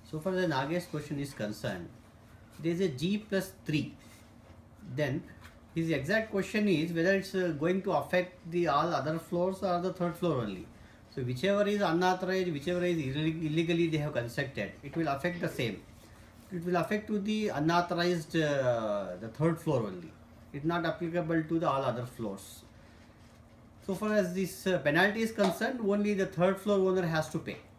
So far the Nagesh question is concerned, there is a G plus 3. Then his exact question is whether it's going to affect the all other floors or the third floor only. So whichever is unauthorized, whichever is illegally they have constructed, it will affect the same. It will affect to the unauthorized the third floor only. It's not applicable to the all other floors. So far as this penalty is concerned, only the third floor owner has to pay.